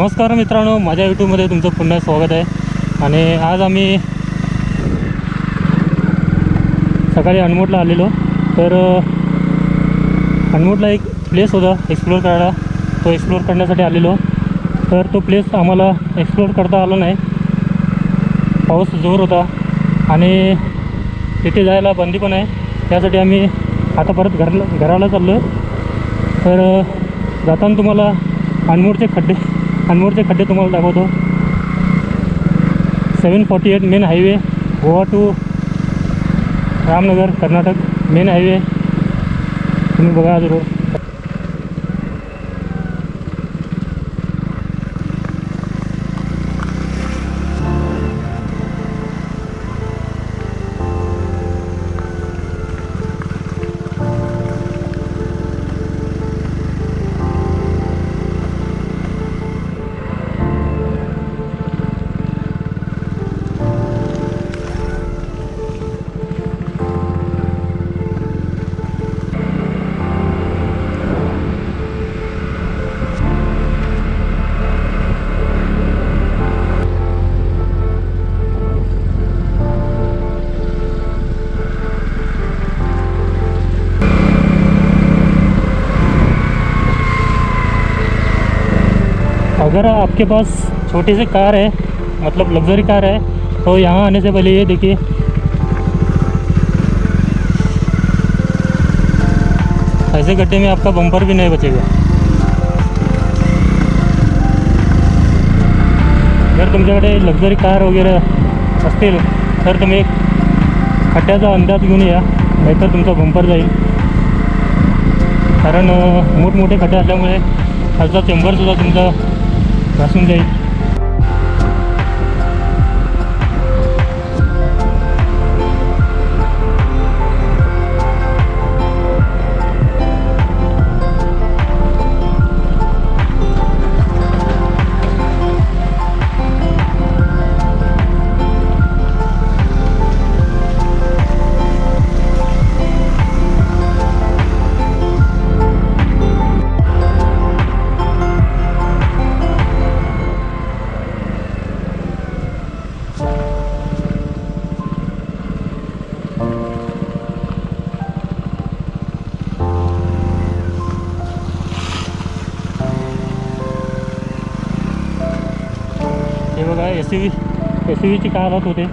नमस्कार मित्रांनो, माझ्या यूट्यूबमध्ये तुमचं पुन्हा स्वागत आहे। आणि आज आम्ही सकाळी अनमोडला आलेलो। तर अनमोडला एक प्लेस होता एक्सप्लोर करायला, तो एक्सप्लोर करण्यासाठी आलेलो। तर तो प्लेस आम्हाला एक्सप्लोर करता आला नाही, पाऊस जोर होता आणि तिथे जायला बंदी पण आहे। त्यासाठी आम्ही आता परत घराला चाललो आहे। तर जाताना तुम्हाला अनमोडचे खड्डे तुम्हाला दाखवतो। 748 main highway, Goa to Ramnagar Karnataka main highway. तुम्ही बघा आज रोड। अगर आपके पास छोटी सी कार है, मतलब लग्जरी कार है, तो यहाँ आने से पहले ये देखिए ऐसे गड्ढे में आपका बम्पर भी नहीं बचेगा। जर तुमच्याकडे लग्जरी कार वगैरे असतील तर तुम्ही एक खड्ड्याचा अंदाज घेऊन या, नाहीतर तुमचा बम्पर जाईल। कारण मोठमोठे खड्डे असल्यामुळे खालचा चेंबरसुद्धा तुमचा घासून जाईल। हे बघा एस-यू-व्हीची काय हालत होते।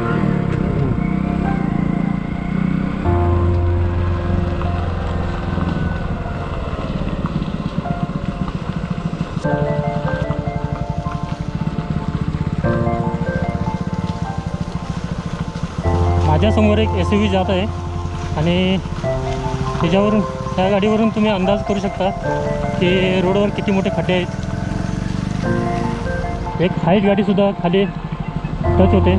माझ्यासमोर एक एस-यू-व्ही जात आहे आणि त्याच्यावरून त्या गाडीवरून तुम्ही अंदाज करू शकता की रोडवर किती मोठे खड्डे आहेत। एक हाईट गाडीसुद्धा खाली टच होते।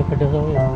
खड्डे से हुए।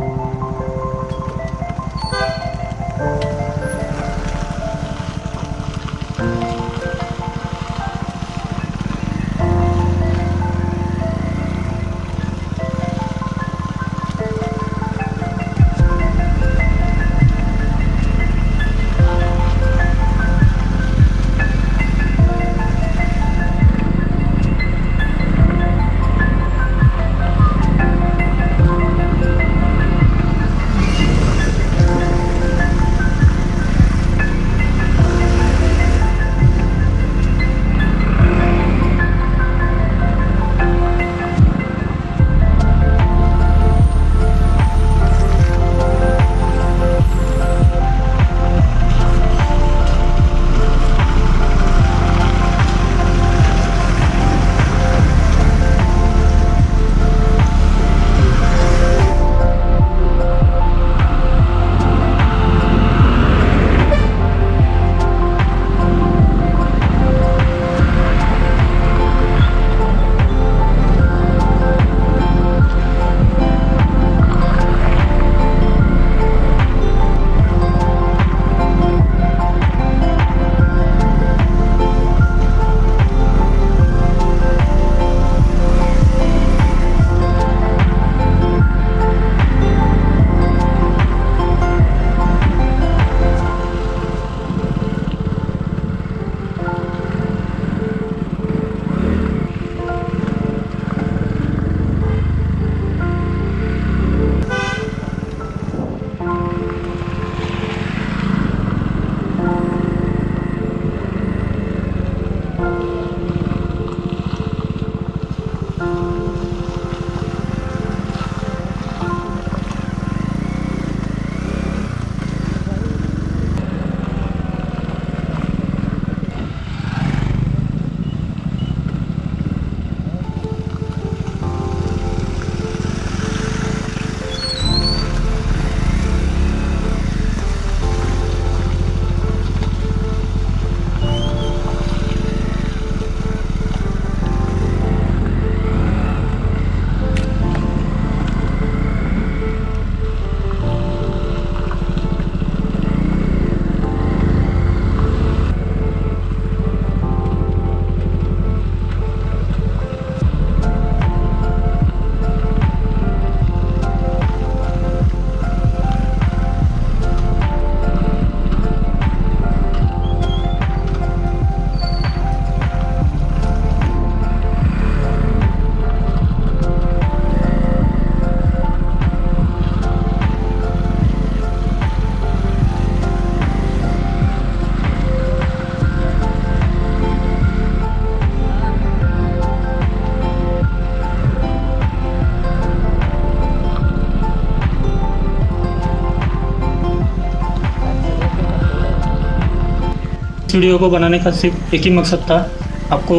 इस वीडियो को बनाने का सिर्फ एक ही मकसद था, आपको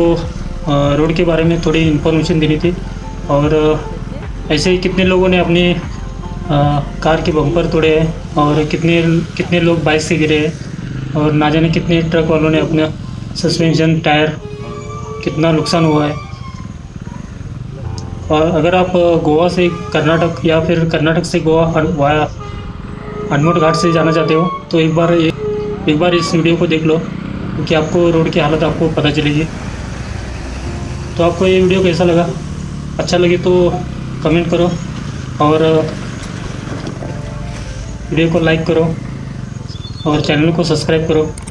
रोड के बारे में थोड़ी इन्फॉर्मेशन देनी थी। और ऐसे ही कितने लोगों ने अपनी कार के बम्पर तोड़े हैं और कितने लोग बाइक से गिरे हैं और ना जाने कितने ट्रक वालों ने अपना सस्पेंशन टायर कितना नुकसान हुआ है। और अगर आप गोवा से कर्नाटक या फिर कर्नाटक से गोवा वाया हनुमान घाट से जाना चाहते हो तो एक बार इस वीडियो को देख लो, क्योंकि आपको रोड की हालत आपको पता चलेगी। तो आपको ये वीडियो कैसा लगा? अच्छा लगे तो कमेंट करो और वीडियो को लाइक करो और चैनल को सब्सक्राइब करो।